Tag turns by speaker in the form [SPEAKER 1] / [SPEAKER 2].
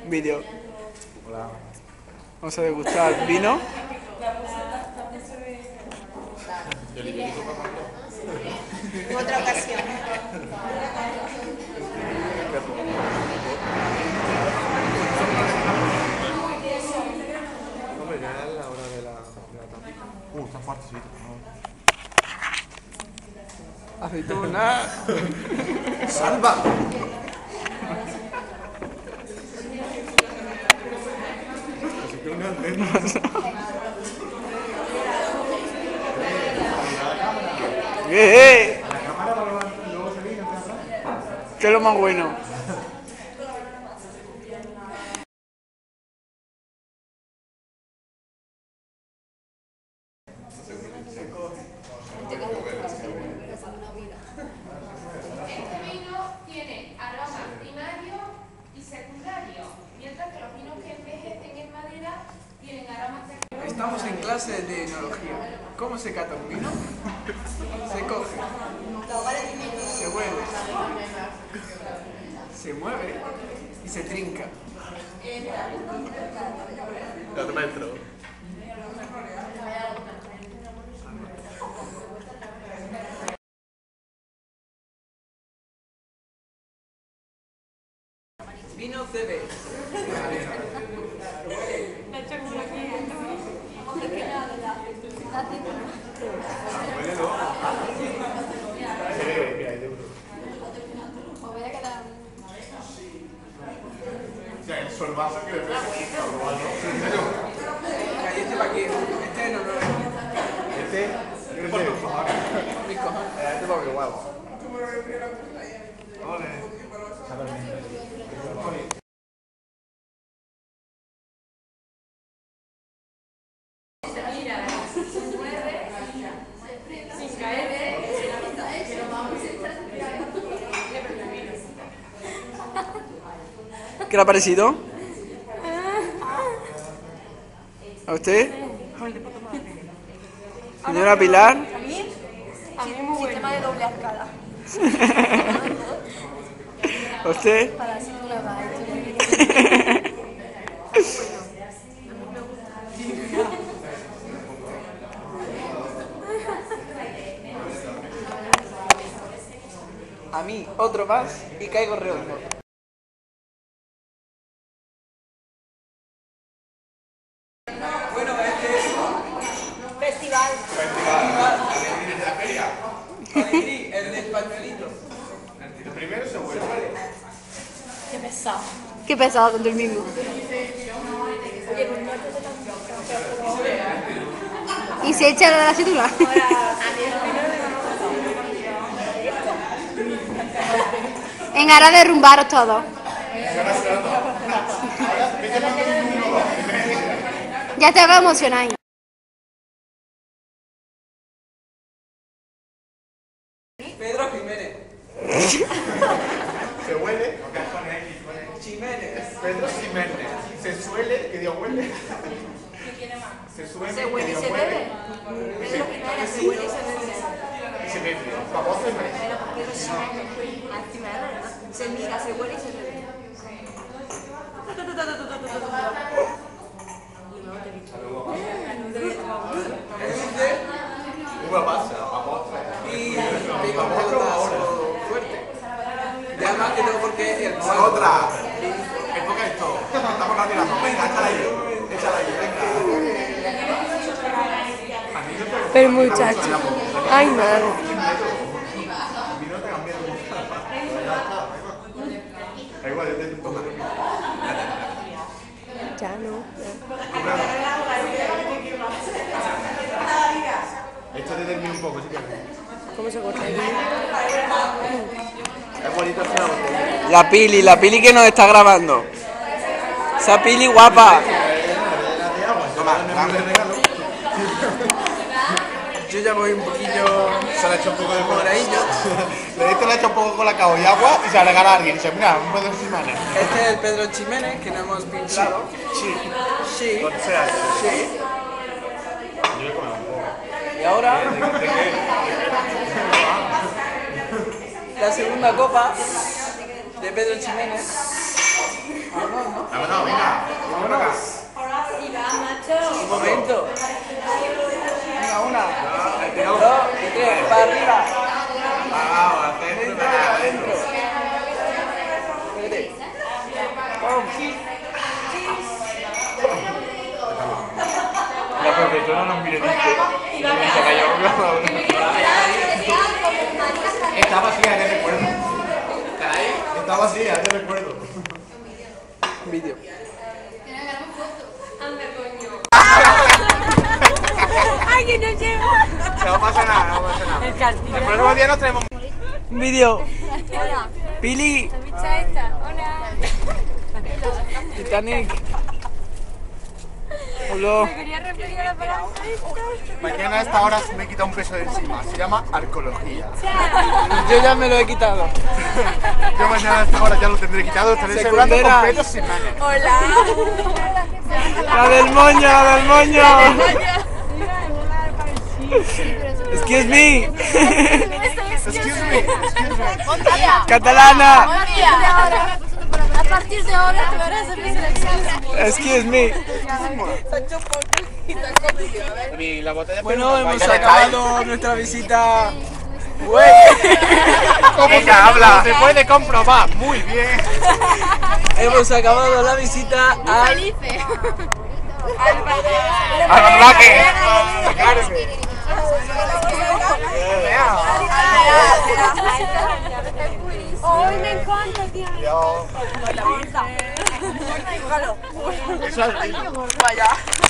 [SPEAKER 1] Vídeo.
[SPEAKER 2] Hola.
[SPEAKER 1] Vamos a degustar vino.
[SPEAKER 3] En otra ocasión.
[SPEAKER 2] Hombre, ya es la hora de la tapa. Está fuerte, sí.
[SPEAKER 1] Aceituna. Salva. ¡Eh! ¿Qué es lo más bueno?
[SPEAKER 4] Este vino tiene aroma primario y secundario, mientras que los vinos que envejecen en madera tienen aromas secundarios.
[SPEAKER 1] Estamos en clase de enología. ¿Cómo se cata un vino? Se coge, se huele, se mueve y se trinca.
[SPEAKER 2] Ya te maestro.
[SPEAKER 1] Vino CB.
[SPEAKER 2] El sorbazo que le pega.
[SPEAKER 1] ¿Y este para qué? Este no,
[SPEAKER 2] Este por tus cojones.
[SPEAKER 1] mis cojones.
[SPEAKER 2] Este por mi huevo. Ole.
[SPEAKER 1] ¿Qué le ha parecido? ¿A usted? Señora Pilar.
[SPEAKER 3] A mí muy bueno. Sistema de doble arcada.
[SPEAKER 1] ¿A usted?
[SPEAKER 3] Para así una va.
[SPEAKER 1] A mí, otro más y caigo redondo. Bueno, este es
[SPEAKER 3] Festival.
[SPEAKER 1] Alegrí, el del pañuelito.
[SPEAKER 2] El primero se vuelve.
[SPEAKER 3] Qué pesado.
[SPEAKER 5] Qué pesado con el mismo. Y se echa la aceituna. En aras de derrumbaros todos. Ya te hago emocionar.
[SPEAKER 1] Pedro Jiménez.
[SPEAKER 2] Se huele.
[SPEAKER 1] Jiménez.
[SPEAKER 2] Pedro Jiménez. Se suele, que Dios huele.
[SPEAKER 4] ¿Qué tiene más?
[SPEAKER 2] Se suele,
[SPEAKER 3] Se huele
[SPEAKER 2] que
[SPEAKER 3] y
[SPEAKER 2] Dios
[SPEAKER 3] se
[SPEAKER 2] huele.
[SPEAKER 3] bebe. Pedro Jiménez se huele y se bebe.
[SPEAKER 2] Y se bebe. Famoso y bebe.
[SPEAKER 3] Pedro Jiménez. Encima de la verdad. Se mira, se huele y se bebe.
[SPEAKER 2] Uva pasa, a postre.
[SPEAKER 1] Y pico un pelotazo fuerte. Y además que todo porque el
[SPEAKER 2] Otra. Enfoca esto. Estamos racionando. Venga, échala ahí. Échala ahí, venga.
[SPEAKER 5] Pero muchacho. Ay, madre.
[SPEAKER 2] Da igual, yo te un poco.
[SPEAKER 5] Ya no.
[SPEAKER 2] Esto te termina un poco, si quieres.
[SPEAKER 5] ¿Cómo se corta?
[SPEAKER 2] Es bonito hacer una botella.
[SPEAKER 1] La Pili que nos está grabando. Esa Pili guapa.
[SPEAKER 2] Toma, dame el regalo.
[SPEAKER 1] Yo ya voy un poquillo
[SPEAKER 2] Se le ha hecho un poco de
[SPEAKER 1] moradillo.
[SPEAKER 2] Le ha hecho un poco con la cabo y agua y se la regala a alguien. Y dice, mira, un Pedro Jiménez.
[SPEAKER 1] Este es el Pedro Jiménez que no hemos pinchado.
[SPEAKER 2] Sí.
[SPEAKER 1] Sí.
[SPEAKER 2] Donde sea.
[SPEAKER 1] Sí.
[SPEAKER 2] Yo le como un poco.
[SPEAKER 1] Y ahora
[SPEAKER 2] ¿De qué?
[SPEAKER 1] la segunda copa de Pedro Jiménez.
[SPEAKER 2] Vámonos, venga. Vámonos.
[SPEAKER 1] Un momento. Venga, una,
[SPEAKER 2] Tirado.
[SPEAKER 1] 2 y 3, para arriba.
[SPEAKER 2] Vamos, al centro, venga, adentro.
[SPEAKER 1] Espérate. ¡Pum!
[SPEAKER 2] La profesora nos mire y se cayó. Está vacía, te recuerdo. Está vacía, te recuerdo.
[SPEAKER 1] Vídeo.
[SPEAKER 3] ¡Ay, que no llego!
[SPEAKER 2] No pasa nada, no pasa nada.
[SPEAKER 3] El cartillo.
[SPEAKER 2] El próximo día nos traemos.
[SPEAKER 1] Un vídeo.
[SPEAKER 3] Hola.
[SPEAKER 1] Pili.
[SPEAKER 3] ¿La bicha esta? Hola.
[SPEAKER 1] Titanic. Hola.
[SPEAKER 3] Me quería referir a la palabra esta.
[SPEAKER 2] Mañana a esta hora se me quita un peso de encima. Se llama arqueología.
[SPEAKER 1] Yo ya me lo he quitado.
[SPEAKER 2] Yo mañana a esta hora ya lo tendré quitado. Estaré sembrando
[SPEAKER 1] Secundera.
[SPEAKER 2] completo sin manes.
[SPEAKER 3] Hola.
[SPEAKER 1] La del moño, la del moño. Excuse me.
[SPEAKER 2] Excuse me.
[SPEAKER 1] Catalana.
[SPEAKER 3] A partir de ahora te verás en mis elecciones.
[SPEAKER 1] Excuse me.
[SPEAKER 2] La botella.
[SPEAKER 1] Bueno, hemos acabado nuestra visita. Güey.
[SPEAKER 2] Ella habla. Se puede comprobar. Muy bien.
[SPEAKER 1] Hemos acabado la visita al
[SPEAKER 2] Alabraque.
[SPEAKER 3] Hoy me encanta, tía.
[SPEAKER 2] Eso es.
[SPEAKER 3] Vaya.